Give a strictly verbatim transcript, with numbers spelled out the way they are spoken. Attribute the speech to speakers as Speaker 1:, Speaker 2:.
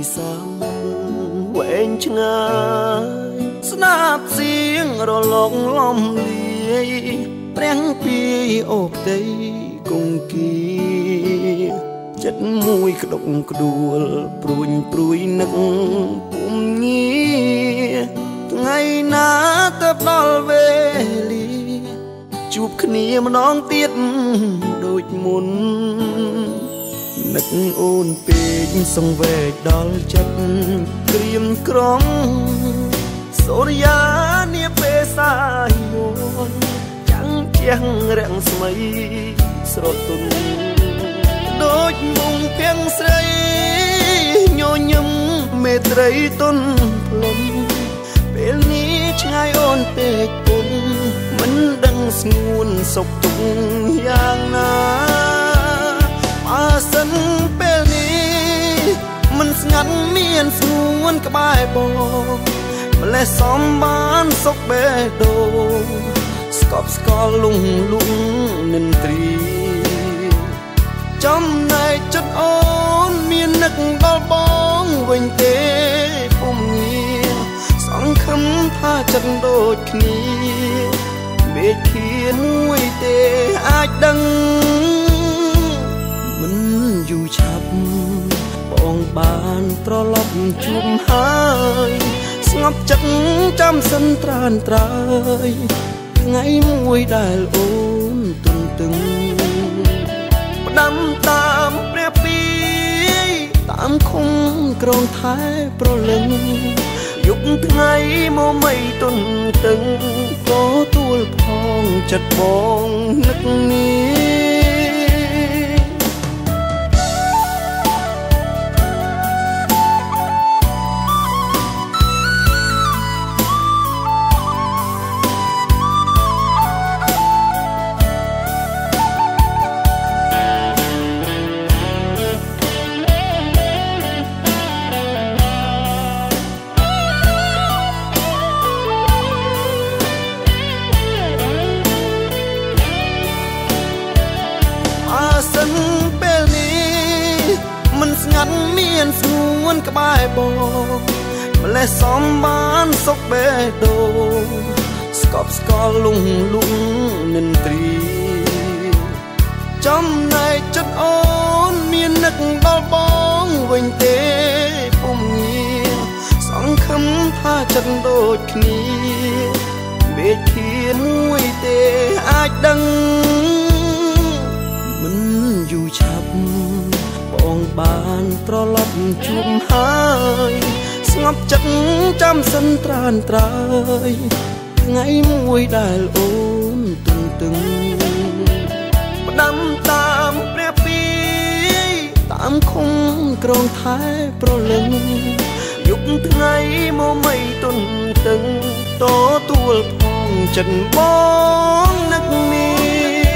Speaker 1: សាមវែងឆ្ងាយស្នាបសៀងរលកលំលាយប្រាំងពីអូបតីគង្គីចិត្តមួយក្តុកក្ដួលព្រួយព្រួយនឹកពុំងារថ្ងៃណាទៅដល់វេលាជួបគ្នាម្ដងទៀតដូចមុននឹកអូនពេកសង្វេគដល់ចិត្តក្រៀមក្រំសូរិយានាពេលសាយយន់ចាំងជាងរាំងស្មីស្រទន់ដូចមុងភាំងស្រីញញឹមមេត្រីទុនផ្លុំពេលនេះឆ្ងាយអូនពេកពុនមិនដឹងស្ងួនសុខទុក្ខយ៉ាងណាបើសិនពេលនេះមិនស្ងាត់មានស្ងួនក្បែរបងម្លេះសំបានសុខបេះដូងស្កប់ស្កល់លងលងនិន្ទ្រីចំណែកចិត្តអូនមាននឹកដល់បងវិញទេពុំងារសង្ឃឹមថាចិត្តដូចគ្នាមេឃាមួយទេអាចដឹងមិនយូរឆាប់បងបានត្រឡប់ជួបហើយស្ងប់ចិត្តចាំសិនត្រានត្រើយថ្ងៃមួយដែលអូនទន្ទឹងផ្ដាំតាមព្រះពីតាមឃុំក្រងថែប្រលឹងយប់ថ្ងៃមកមិនទន្ទឹងក៏ទួលផងចិត្តបងនឹកនេះពេលនេះមិនស្ងាត់មានស្ងួនក្បែរបងម្លេះសំបានសុខបេះដូងស្កប់ស្កល់លងលងនិន្ទ្រីចំណែកចិត្តអូនមាននឹកដល់បងវិញទេពុំងារសង្ឃឹមថាចិត្តដូចគ្នាមេឃាមួយទេអាចដឹងមិនយូរឆាប់បងបានត្រឡប់ជួបហើយស្ងប់ចិត្តចាំសិនត្រានត្រើយថ្ងៃមួយដែលអូនទន្ទឹងផ្ដាំតាមព្រះពីតាមឃុំក្រងថែប្រលឹងយប់ថ្ងៃមកមិនទន្ទឹងតទួលផងចិត្តបងនឹកនេះ